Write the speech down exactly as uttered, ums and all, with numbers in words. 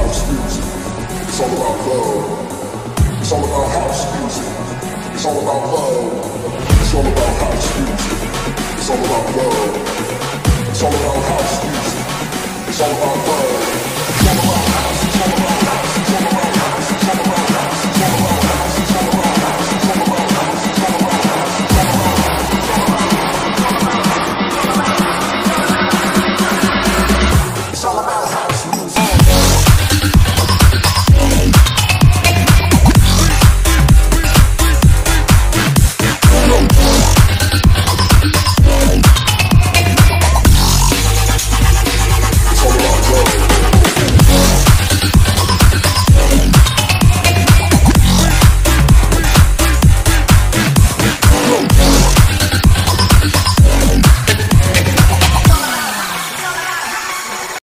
house music. It's all about love. It's all about house music. It's all about love. It's all about house music. It's all about love. It's all about house music. It's all about love.